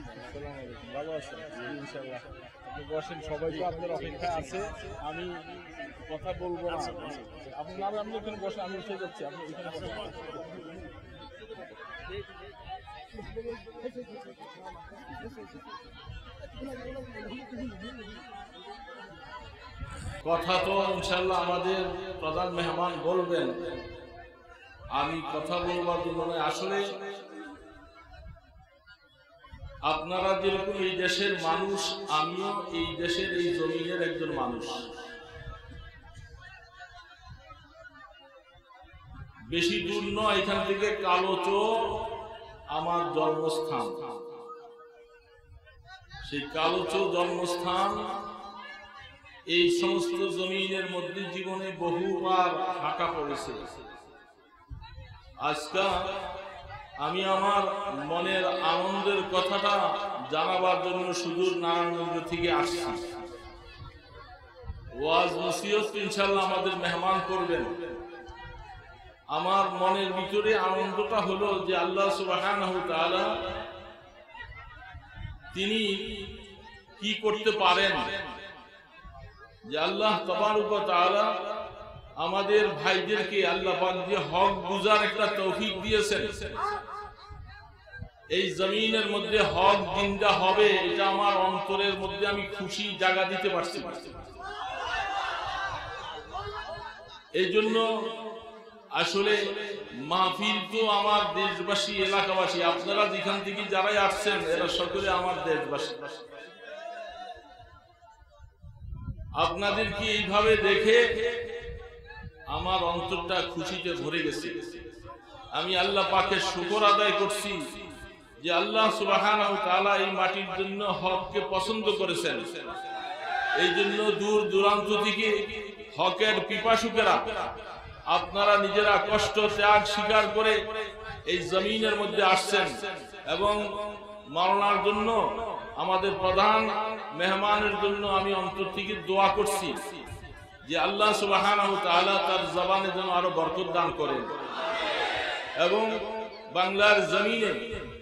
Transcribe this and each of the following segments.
ভালো আছেন? ইনশাআল্লাহ। আপনি বসেন, সবাই তো আপনার অপেক্ষায় আছে। আমি কথা বলবো না। আপনি না, আপনি এখানে বসেন, আমি উঠে যাচ্ছি, আপনি এখানে বসেন। কথা তো ইনশাআল্লাহ আমাদের প্রধান মেহমান বলবেন, আমি কথা বলবার জন্য নয়। আসলে আপনারা যেরকম এই দেশের মানুষ, আমিও এই দেশের এই জমিনের একজন মানুষ। বেশি দূর নয়, এখান থেকে কালোচো আমার জন্মস্থান। সেই কালোচো জন্মস্থান, এই সমস্ত জমিনের মধ্যে জীবনে বহুবার হাঁটা পড়েছে। আজকে আমি আমার মনের আনন্দের কথাটা জানাবার জন্য সুদূর নারায়ণগঞ্জ থেকে আসছি। ওয়াজ নসিহত ইনশাআল্লাহ আমাদের মেহমান করবেন। আমার মনের ভিতরে আনন্দটা হলো যে আল্লাহ সুবহানাহু ওয়া তাআলা তিনি কি করতে পারেন, যে আল্লাহ তাবারক ওয়া তাআলা আমাদের ভাইদেরকে আল্লাহ পাক দিয়ে হক বুঝার একটা তৌফিক দিয়েছেন। এই জমিনের মধ্যে হক জিন্দা হবে, এটা আমার অন্তরের মধ্যে আমি খুশি জায়গা দিতে পারছি। এই জন্য আসলে মাহফিল তো আমার দেশবাসী, এলাকাবাসী, আপনারা যেখান থেকে যারাই আসছেন এরা সকলে আমার দেশবাসী। আপনাদেরকে এইভাবে দেখে আমার অন্তরটা খুশিতে ভরে গেছে। আমি আল্লাহ পাকের শুকর আদায় করছি যে আল্লাহ সুবহানাহু ওয়া তাআলা এই মাটির জন্য হককে পছন্দ করেছেন। এই জন্য দূর দূরান্ত থেকে হকের পিপাসুকেরা আপনারা নিজেরা কষ্ট ত্যাগ স্বীকার করে এই জমিনের মধ্যে আসছেন এবং মাওলানার জন্য, আমাদের প্রধান মেহমানের জন্য আমি অন্তর থেকে দোয়া করছি যে আল্লাহ সুবহানাহু ওয়া তাআলা তার জবানে যেন আরো বরকত দান করেন এবং বাংলার জমিনে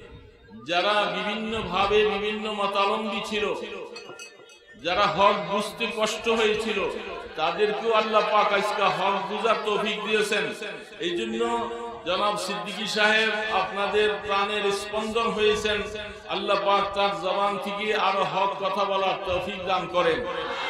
যারা বিভিন্ন ভাবে বিভিন্ন মতাবলম্বী ছিল, যারা হক বুঝতে কষ্ট হয়েছিল, তাদেরকেও আল্লাহ পাক আজকে হক বুঝার তৌফিক দিয়েছেন। এই জন্য জনাব সিদ্দিকী সাহেব আপনাদের প্রাণের স্পন্দন হয়েছেন। আল্লাহ পাক তার জবান থেকে আরো হক কথা বলার তৌফিক দান করেন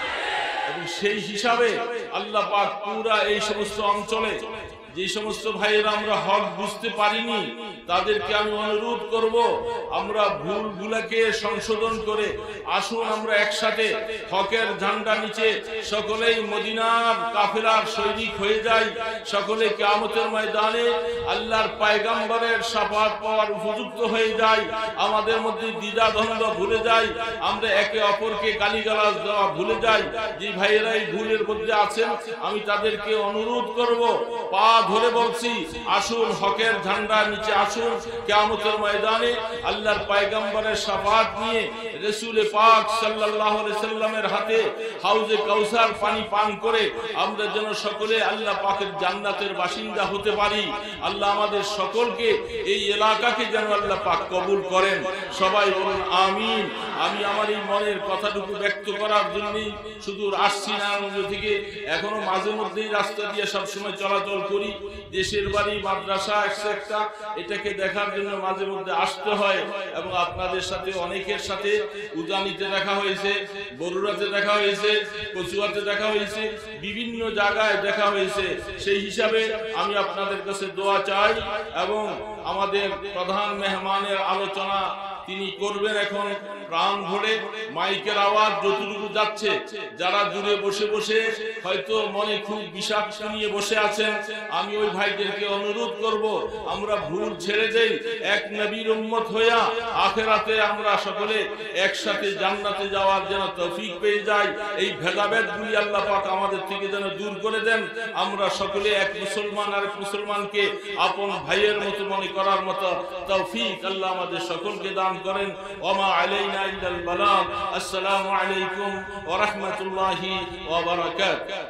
এবং সেই হিসাবে আল্লাহ পাক পুরা এই সমস্ত অঞ্চলে যে সমস্ত ভাইয়েরা আমরা হক বুঝতে পারিনি তাদেরকে আমি অনুরোধ করব, আমরা ভুলগুলোকে সংশোধন করে আসুন আমরা একসাথে হকের ঝান্ডা নিচে সকলেই মদিনার কাফেলার সৈনিক হয়ে যাই। সকলে কিয়ামতের ময়দানে আল্লাহর পয়গম্বরের শাফাত পাওয়ার উপযুক্ত হয়ে যাই। আমাদের মধ্যে দ্বিধা দ্বন্দ্ব ভুলে যাই, আমরা একে অপরকে গালিগালাজ দেওয়া ভুলে যাই। যে ভাইয়েরা এই ভুলের মধ্যে আছেন আমি তাদেরকে অনুরোধ করব, পা ধরে বলছি আসুন হকের ঝান্ডার নিচে আসুন। কিয়ামতের ময়দানে আল্লাহর পয়গম্বরের শাফাত নিয়ে রাসূল পাক সাল্লাল্লাহু আলাইহি সাল্লামের হাতে হাউজে কাউসার পানি পান করে আমরা যেন সকলে আল্লাহ পাকের জান্নাতের বাসিন্দা হতে পারি। আল্লাহ আমাদের সকলকে, এই এলাকাকে যেন আল্লাহ পাক কবুল করেন। সবাই বলুন আমিন। আমি আমার এই মনের কথাটুকু ব্যক্ত করার জন্যই সুদূর আসছি নারায়ণগঞ্জ থেকে। এখনো মাঝে মধ্যেই রাস্তা দিয়ে সবসময় চলাচল করি। দেশের বাড়ি, মাদ্রাসা একটা, এটাকে দেখার জন্য মাঝে মধ্যে আসতে হয় এবং আপনাদের সাথে অনেকের সাথে উজানিতে দেখা হয়েছে, বরুড়াতে দেখা হয়েছে, কচুয়াতে দেখা হয়েছে, বিভিন্ন জায়গায় দেখা হয়েছে। সেই হিসাবে আমি আপনাদের কাছে দোয়া চাই এবং আমাদের প্রধান মেহমানের আলোচনা তিনি করবেন এখন প্রাণ ভরে। মাইকের আওয়াজ যতটুকু যাচ্ছে, যারা দূরে বসে বসে হয়তো মনে খুব বিষাক্ত নিয়ে বসে আছেন, আমি ওই ভাইদেরকে অনুরোধ করব আমরা ভুল ছেড়ে দেই, এক নবীর উম্মত হইয়া আখিরাতে আমরা সকলে একসাথে জান্নাতে যাওয়ার যেন তৌফিক পেয়ে যাই। এই ভেদাভেদগুলি আল্লাহ পাক আমাদের থেকে যেন দূর করে দেন। আমরা সকলে এক মুসলমান আর এক মুসলমানকে আপন ভাইয়ের মতো মনে করার মতো তৌফিক আল্লাহ আমাদের সকলকে দান করেন। ওমা আলাইনা ইল্লাল বালাগ। আসসালামু আলাইকুম ওয়া রাহমাতুল্লাহি ওয়া বারাকাতুহু।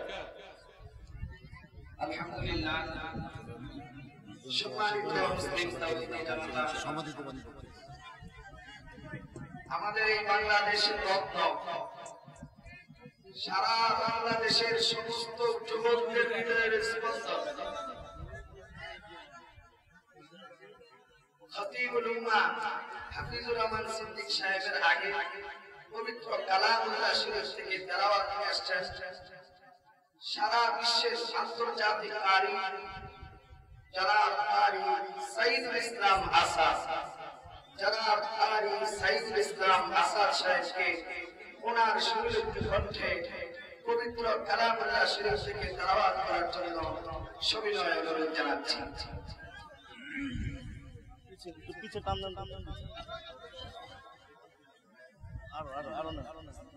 আলহামদুলিল্লাহ, সম্মানিত মুসলিম তাওহীদি জনতা, আমাদের এই বাংলাদেশের রত্ন, সারা বাংলাদেশের সমস্ত যুবকদের হৃদয়ের স্পন্দন, খতিবুল উম্মাহ হাফিজুর রহমান সিদ্দিক সাহেবের আগে পবিত্র কালামুল্লাহ শরীফ থেকে তেলাওয়াত নিয়ে আসছেন সারা বিশ্বের আন্তর্জাতিক কারি জনাব কারি সাইদুল ইসলাম আসাদ, জনাব কারি সাইদুল ইসলাম আসাদ সাহেবকে ওনার সুললিত কণ্ঠে পবিত্র কালামুল্লাহ শরীফ থেকে তেলাওয়াত করার জন্য সবিনয় অনুরোধ জানাচ্ছি। পিছে টান আরো আরো আরো না